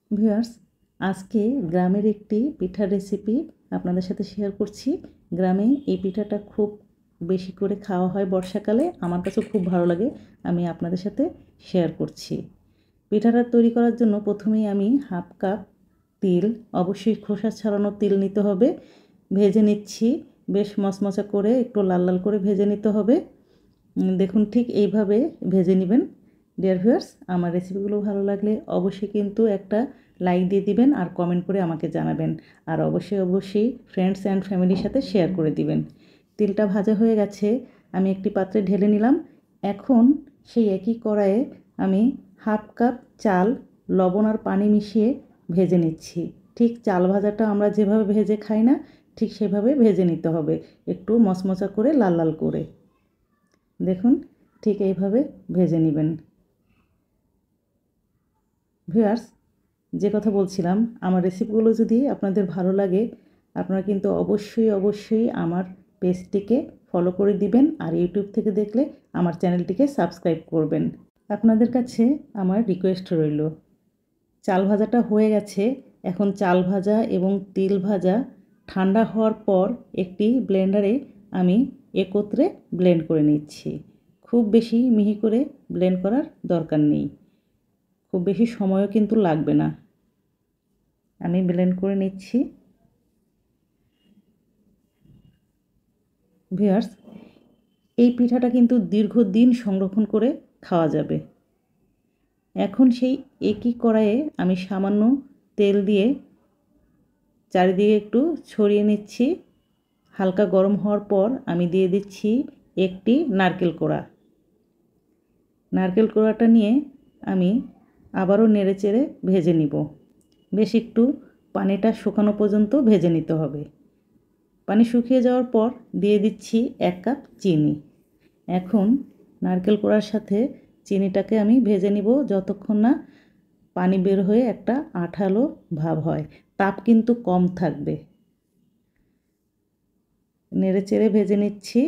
Viewers, আজকে গ্রামের একটি পিঠার রেসিপি আপনাদের সাথে শেয়ার করছি। গ্রামে এই পিঠাটা খুব বেশি করে খাওয়া হয় বর্ষাকালে, আমার কাছে খুব ভালো লাগে। আমি আপনাদের সাথে শেয়ার করছি। পিঠাটা তৈরি করার জন্য প্রথমেই আমি হাফ কাপ তিল, অবশ্যই খোসা ছাড়ানো তিল নিতে হবে, ভেজে নিচ্ছি। বেশ মচমচা করে একটু লাল লাল করে ভেজে নিতে হবে। দেখুন ঠিক এইভাবে ভেজে নেবেন। ডিয়ার ভিউয়ার্স, আমার রেসিপিগুলো ভালো লাগলে অবশ্যই কিন্তু একটা লাইক দিয়ে দিবেন আর কমেন্ট করে আমাকে জানাবেন। আর অবশ্যই ফ্রেন্ডস অ্যান্ড ফ্যামিলির সাথে শেয়ার করে দিবেন। তিলটা ভাজা হয়ে গেছে, আমি একটি পাত্রে ঢেলে নিলাম। এখন সেই একই কড়াইয়ে আমি হাফ কাপ চাল লবণ আর পানি মিশিয়ে ভেজে নিচ্ছি। ঠিক চাল ভাজাটা আমরা যেভাবে ভেজে খাই না, ঠিক সেভাবে ভেজে নিতে হবে, একটু মচমচা করে লাল লাল করে। দেখুন ঠিক এইভাবে ভেজে নেবেন। ভিউয়ার্স, যে কথা বলছিলাম, আমার রেসিপিগুলো যদি আপনাদের ভালো লাগে, আপনারা কিন্তু অবশ্যই আমার পেজটিকে ফলো করে দিবেন আর ইউটিউব থেকে দেখলে আমার চ্যানেলটিকে সাবস্ক্রাইব করবেন। আপনাদের কাছে আমার রিকোয়েস্ট রইল। চাল ভাজাটা হয়ে গেছে, এখন চাল ভাজা এবং তিল ভাজা ঠান্ডা হওয়ার পর একটি ব্লেন্ডারে আমি একত্রে ব্লেন্ড করে নিচ্ছি। খুব বেশি মিহি করে ব্লেন্ড করার দরকার নেই, খুব বেশি সময়ও কিন্তু লাগবে না। আমি ব্লেন্ড করে নিচ্ছি। ভিউয়ার্স, এই পিঠাটা কিন্তু দীর্ঘদিন সংরক্ষণ করে খাওয়া যাবে। এখন সেই একই কড়াইয়ে আমি সামান্য তেল দিয়ে চারিদিকে একটু ছড়িয়ে নিচ্ছি। হালকা গরম হওয়ার পর আমি দিয়ে দিচ্ছি একটি নারকেল কোড়া। নারকেল কোড়াটা নিয়ে আমি আবারও নেড়েচেড়ে ভেজে নিব। বেশ একটু পানিটা শুকানো পর্যন্ত ভেজে নিতে হবে। পানি শুকিয়ে যাওয়ার পর দিয়ে দিচ্ছি 1 কাপ চিনি। এখন নারকেল কোড়ার সাথে চিনিটাকে আমি ভেজে নিব যতক্ষণ না পানি বের হয়ে একটা আঠালো ভাব হয়। তাপ কিন্তু কম থাকবে। নেড়েচেড়ে ভেজে নিচ্ছি।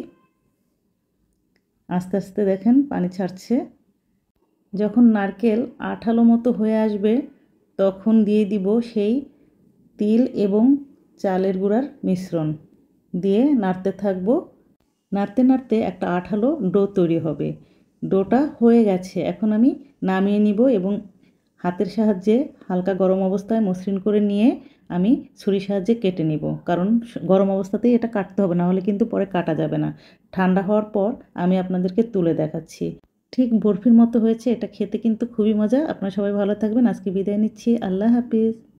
আস্তে আস্তে দেখেন পানি ছাড়ছে। যখন নারকেল আঠালো মতো হয়ে আসবে, তখন দিয়ে দিব সেই তিল এবং চালের গুঁড়ার মিশ্রণ দিয়ে নাড়তে থাকবো। নাড়তে নাড়তে একটা আঠালো ডো তৈরি হবে। ডোটা হয়ে গেছে, এখন আমি নামিয়ে নিব এবং হাতের সাহায্যে হালকা গরম অবস্থায় মসৃণ করে নিয়ে আমি ছুরির সাহায্যে কেটে নিব, কারণ গরম অবস্থাতেই এটা কাটতে হবে, না হলে কিন্তু পরে কাটা যাবে না। ঠান্ডা হওয়ার পর আমি আপনাদেরকে তুলে দেখাচ্ছি। ঠিক বরফির মতো হয়েছে, এটা খেতে কিন্তু খুবই মজা। আপনারা সবাই ভালো থাকবেন, আজকে বিদায় নিচ্ছি। আল্লাহ হাফিজ।